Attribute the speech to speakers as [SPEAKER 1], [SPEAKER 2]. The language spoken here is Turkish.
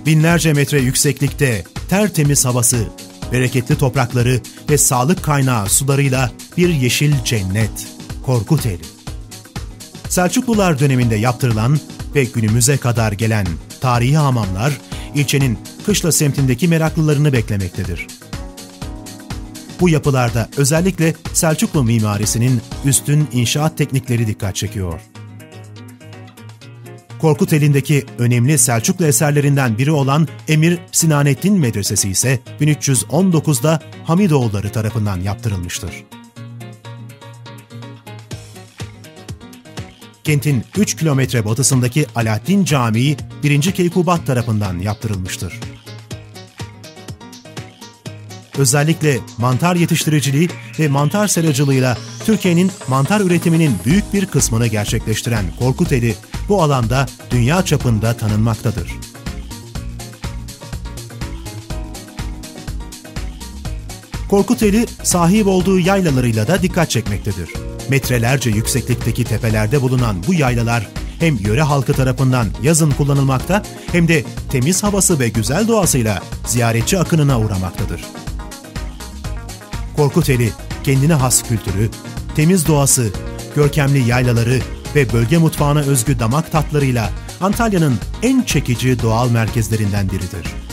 [SPEAKER 1] Binlerce metre yükseklikte tertemiz havası, bereketli toprakları ve sağlık kaynağı sularıyla bir yeşil cennet, Korkuteli. Selçuklular döneminde yaptırılan ve günümüze kadar gelen tarihi hamamlar, ilçenin Kışla semtindeki meraklılarını beklemektedir. Bu yapılarda özellikle Selçuklu mimarisinin üstün inşaat teknikleri dikkat çekiyor. Korkuteli'ndeki önemli Selçuklu eserlerinden biri olan Emir Sinanettin Medresesi ise 1319'da Hamidoğulları tarafından yaptırılmıştır. Kentin 3 kilometre batısındaki Alaaddin Camii 1. Keykubat tarafından yaptırılmıştır. Özellikle mantar yetiştiriciliği ve mantar seracılığıyla Türkiye'nin mantar üretiminin büyük bir kısmını gerçekleştiren Korkuteli, bu alanda dünya çapında tanınmaktadır. Korkuteli, sahip olduğu yaylalarıyla da dikkat çekmektedir. Metrelerce yükseklikteki tepelerde bulunan bu yaylalar hem yöre halkı tarafından yazın kullanılmakta hem de temiz havası ve güzel doğasıyla ziyaretçi akınına uğramaktadır. Korkuteli, kendine has kültürü, temiz doğası, görkemli yaylaları ve bölge mutfağına özgü damak tatlarıyla Antalya'nın en çekici doğal merkezlerinden biridir.